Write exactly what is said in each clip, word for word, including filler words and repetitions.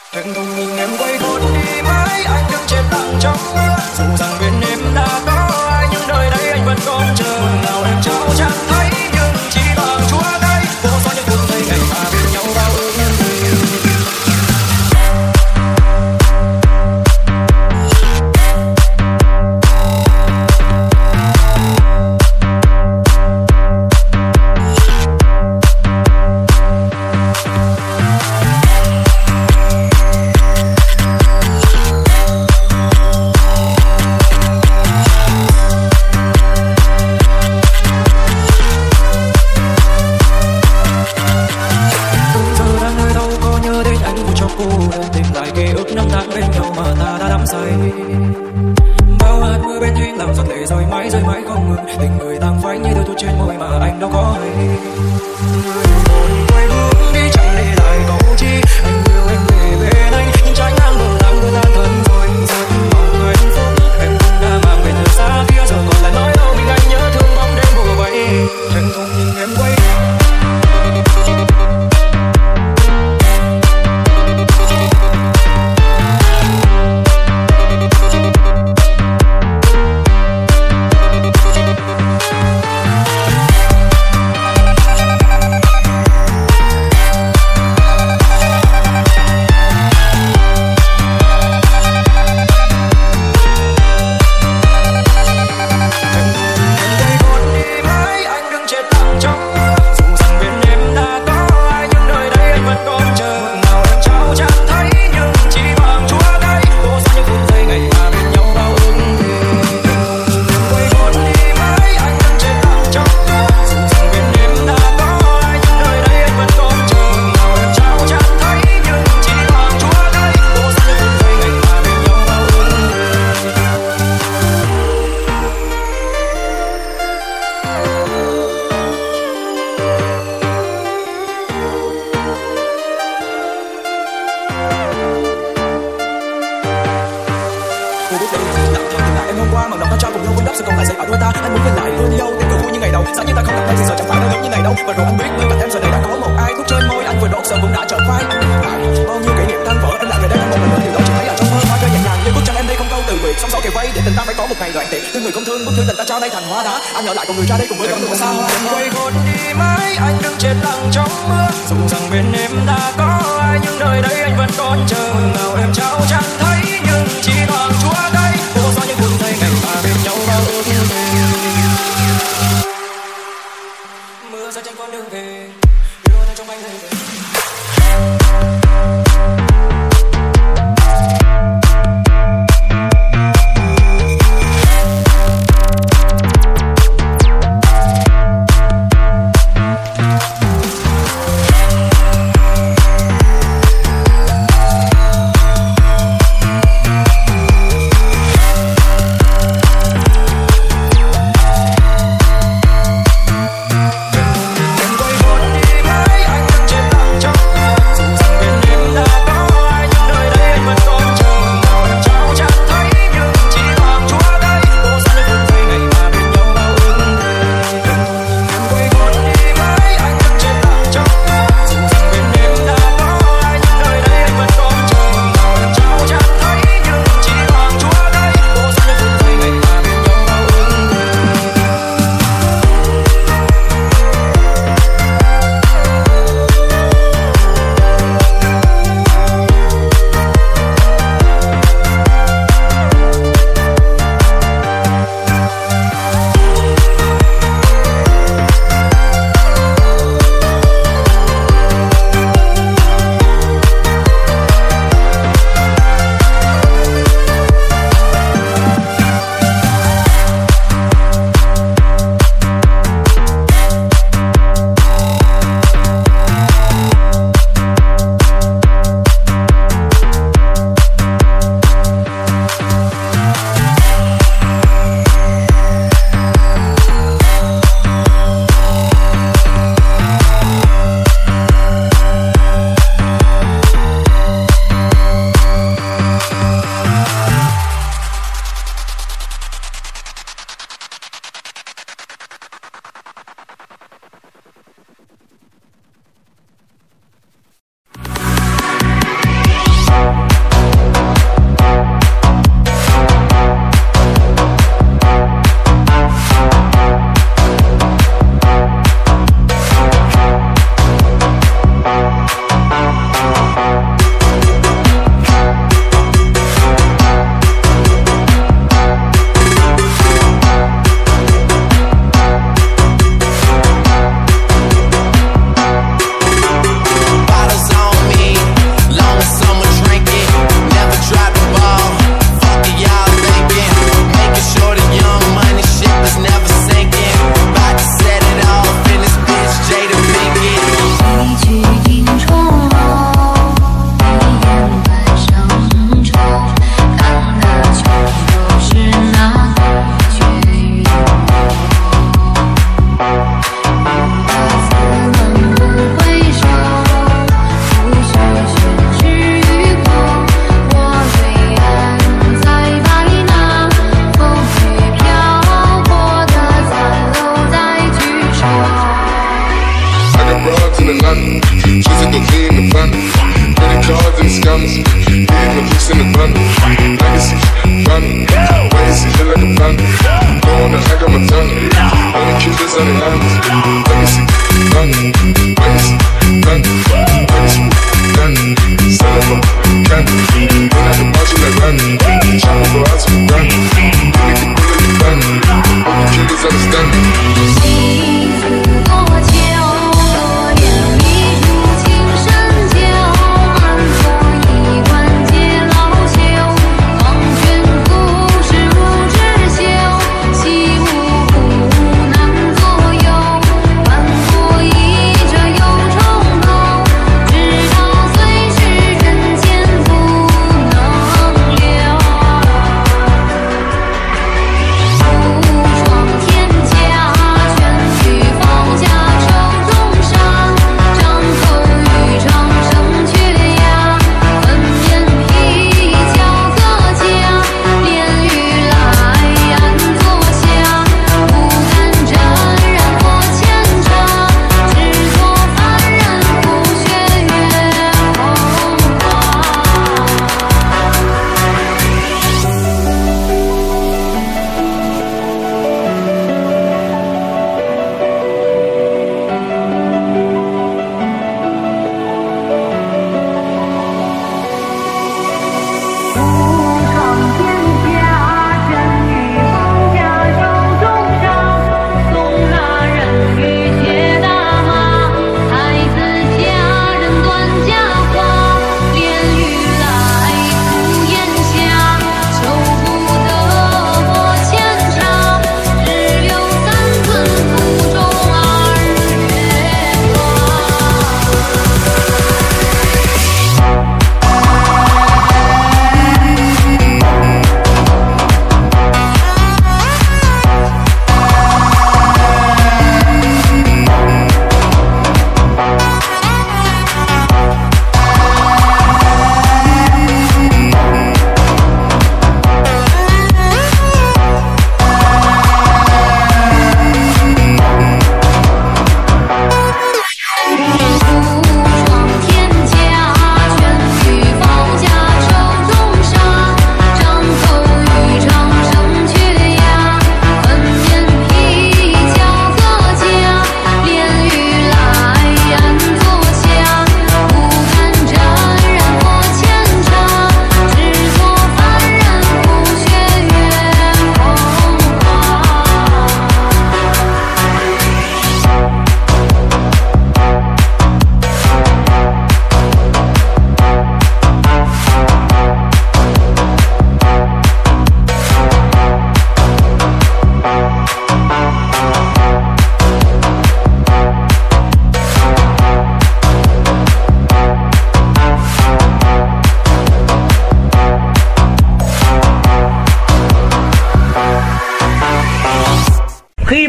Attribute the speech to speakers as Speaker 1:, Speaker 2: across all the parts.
Speaker 1: Thẹn thùng nhìn em quay vội đi mãi, anh đứng chết lặng trong mưa. Dù rằng bên em đã có ai, nhưng nơi đây anh vẫn còn chờ. Nào em trao chẳng thấy, nhưng chỉ bằng chúa tay. Vô số những phút giây ngày mà bên nhau bao ước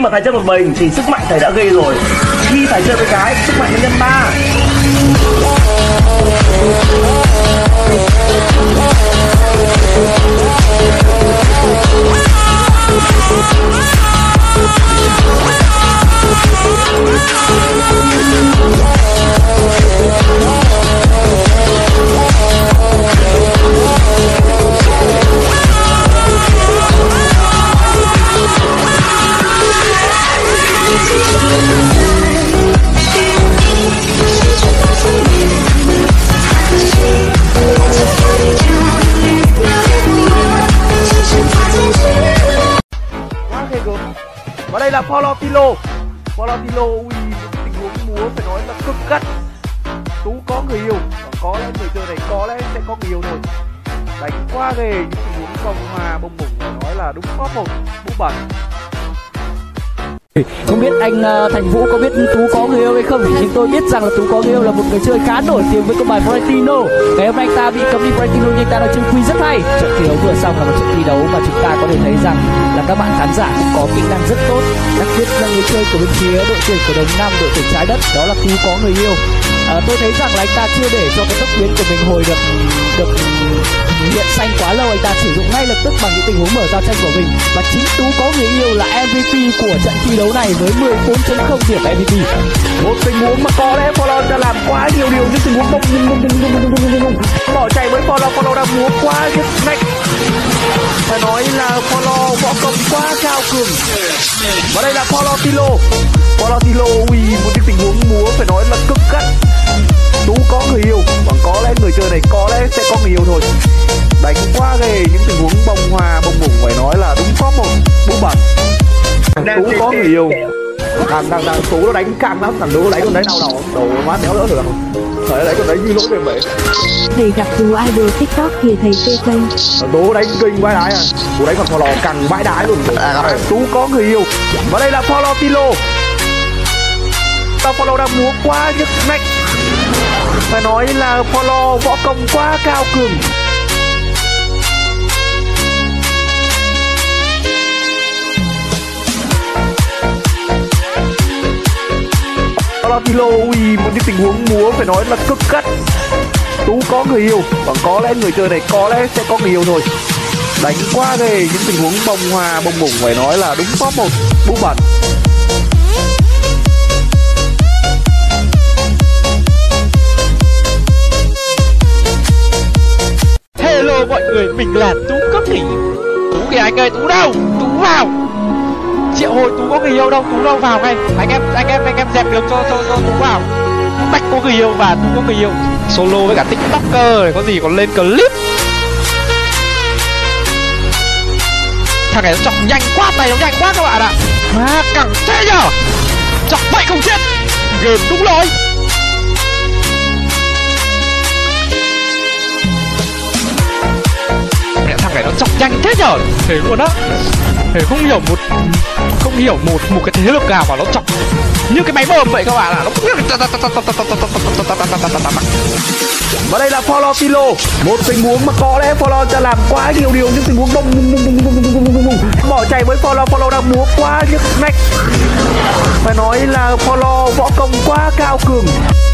Speaker 2: mà thầy chơi một mình thì sức mạnh thầy đã gây rồi. Khi thầy chơi với cái sức mạnh nó nhân ba.
Speaker 3: Và đây là Paulo Tilo. Paulo Tilo ui, tình huống múa phải nói là cực gắt. Tú có người yêu, có lẽ người chơi này có lẽ sẽ có người yêu thôi. Đánh quá ghê, những tình huống bông hoa bông bủng phải nói là đúng có một mũ bẩn.
Speaker 4: Không biết anh uh, Thành Vũ có biết Tú có người yêu hay không, thì chúng tôi biết rằng là Tú có người yêu là một người chơi khá nổi tiếng với con bài Florentino. Ngày hôm nay anh ta bị cấm đi Florentino nhưng anh ta nói chơi quy rất hay. Trận thi đấu vừa xong là một trận thi đấu mà chúng ta có thể thấy rằng là các bạn khán giả cũng có kỹ năng rất tốt, đặc biệt là người chơi của bên phía đội tuyển của Đồng Nam, đội tuyển Trái Đất, đó là Tú có người yêu. À, tôi thấy rằng là anh ta chưa để cho cái tốc biến của mình hồi được được hiện xanh quá lâu, anh ta sử dụng ngay lập tức bằng những tình huống mở ra tranh của mình, và chính Tú có người yêu là em vê pê của trận thi đấu này với mười bốn chấm không điểm em vê pê.
Speaker 3: Một tình huống mà có lẽ Paulo đã làm quá nhiều điều, những tình huống bông bông bông bông bông bông bỏ chạy với Paulo. Paulo đã múa quá nhức nách, phải nói là Paulo võ công quá cao cường. Và đây là Paulo Tilo. Paulo Tilo ui, một cái tình huống múa phải nói là cực gắt. Tú có người yêu, và có lẽ người chơi này có lẽ sẽ có người yêu thôi. Đánh quá ghê, những tình huống bông hoa bông bủng phải nói là đúng có một mũ bẩn. Tú có người yêu. Thằng thằng thằng Tú nó đánh căng lắm, thằng Tú đánh con đấy đau đầu, đầu má đéo đỡ được. Thời đấy con đấy như lỗi về bể.
Speaker 5: Thầy gặp Tú idol TikTok thì thầy phê kênh.
Speaker 3: Tú đánh kinh vãi đái à. Tú đánh còn Paulo căng vãi đái luôn. Tú có người yêu. Và đây là Paulo Tilo. Paulo đang múa quá nhức nách, phải nói là Paulo võ công quá cao cường. Paulo Tilo ui, một cái tình huống múa phải nói là cực gắt. Tú có người yêu, và có lẽ người chơi này có lẽ sẽ có người yêu thôi. Đánh quá ghê, những tình huống bông hoa bông bủng phải nói là đúng có một mũ bẩn.
Speaker 6: Hello mọi người, mình là Tú Cấp Thủy. Tú kìa anh ơi, Tú đâu? Tú vào. Triệu hồi Tú có người yêu đâu? Tú đâu vào ngay. Anh em, anh em, anh em dẹp được cho cho cho Tú vào. Bách có người yêu và Tú có người yêu. Solo với cả TikToker này có gì còn lên clip. Thằng này nó chọc nhanh quá, tay nó nhanh quá các bạn ạ. À, cẳng thế nhở? Chọc vậy không chết. Game đúng rồi. Thằng này nó chọc nhanh thế nhở? Thế luôn á. Thế không hiểu một không hiểu một một cái thế lực nào mà nó chọc như cái máy bơm vậy các bạn ạ. Nó
Speaker 3: và đây là Paulo Tilo. Một tình huống mà có lẽ Paulo đã làm quá nhiều điều, những tình huống bông bông bông bông bông bông bông bỏ chạy với Paulo. Paulo đang múa quá nhức nách, phải nói là Paulo võ công quá cao cường.